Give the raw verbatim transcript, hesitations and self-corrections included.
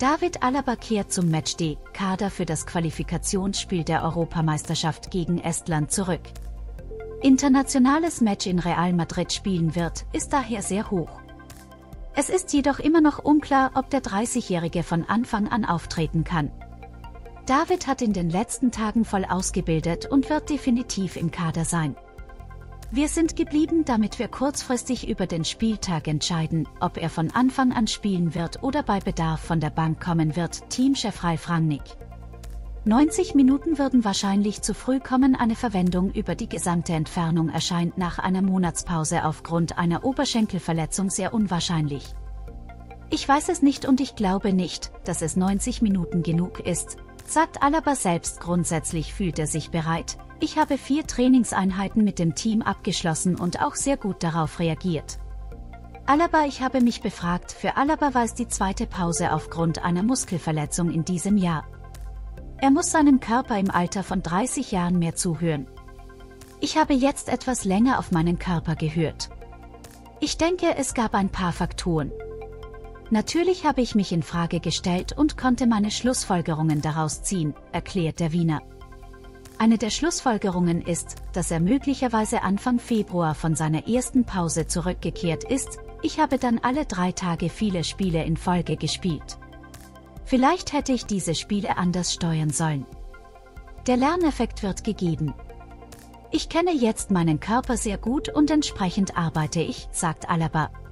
David Alaba kehrt zum Matchday-Kader für das Qualifikationsspiel der Europameisterschaft gegen Estland zurück. Internationales Match in Real Madrid spielen wird, ist daher sehr hoch. Es ist jedoch immer noch unklar, ob der dreißigjährige von Anfang an auftreten kann. David hat in den letzten Tagen voll ausgebildet und wird definitiv im Kader sein. Wir sind geblieben, damit wir kurzfristig über den Spieltag entscheiden, ob er von Anfang an spielen wird oder bei Bedarf von der Bank kommen wird, Teamchef Ralf Rangnick. neunzig Minuten würden wahrscheinlich zu früh kommen, eine Verwendung über die gesamte Entfernung erscheint nach einer Monatspause aufgrund einer Oberschenkelverletzung sehr unwahrscheinlich. Ich weiß es nicht und ich glaube nicht, dass es neunzig Minuten genug ist, sagt Alaba selbst. Grundsätzlich fühlt er sich bereit. Ich habe vier Trainingseinheiten mit dem Team abgeschlossen und auch sehr gut darauf reagiert. Alaba Ich habe mich befragt, für Alaba war es die zweite Pause aufgrund einer Muskelverletzung in diesem Jahr. Er muss seinem Körper im Alter von dreißig Jahren mehr zuhören. Ich habe jetzt etwas länger auf meinen Körper gehört. Ich denke, es gab ein paar Faktoren. Natürlich habe ich mich in Frage gestellt und konnte meine Schlussfolgerungen daraus ziehen, erklärt der Wiener. Eine der Schlussfolgerungen ist, dass er möglicherweise Anfang Februar von seiner ersten Pause zurückgekehrt ist. Ich habe dann alle drei Tage viele Spiele in Folge gespielt. Vielleicht hätte ich diese Spiele anders steuern sollen. Der Lerneffekt wird gegeben. Ich kenne jetzt meinen Körper sehr gut und entsprechend arbeite ich, sagt Alaba.